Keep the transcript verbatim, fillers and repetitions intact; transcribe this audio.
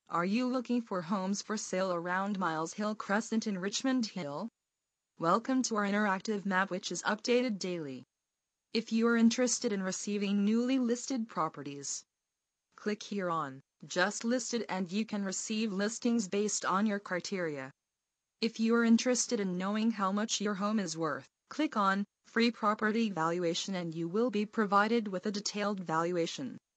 Are you looking for homes for sale around Miles Hill Crescent in Richmond Hill? Welcome to our interactive map, which is updated daily. If you are interested in receiving newly listed properties, click here on Just Listed and you can receive listings based on your criteria. If you are interested in knowing how much your home is worth, click on Free Property Valuation and you will be provided with a detailed valuation.